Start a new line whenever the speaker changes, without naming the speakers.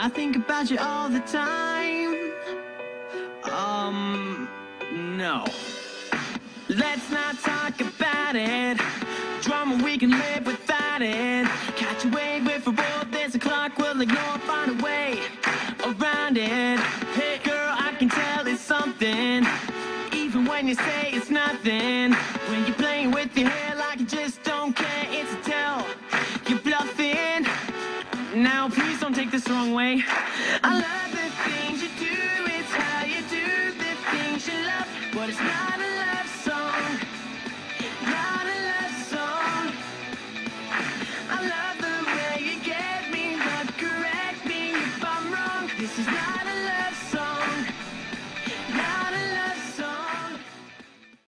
I think about you all the time. No. Let's not talk about it. Drama, we can live without it. Catch a wave if we're both, there's a clock we'll ignore, find a way around it. Hey girl, I can tell it's something, even when you say it's nothing. When you're playing with your hair like you just don't care, it's a tell, you're bluffing. Now please don't take this the wrong way.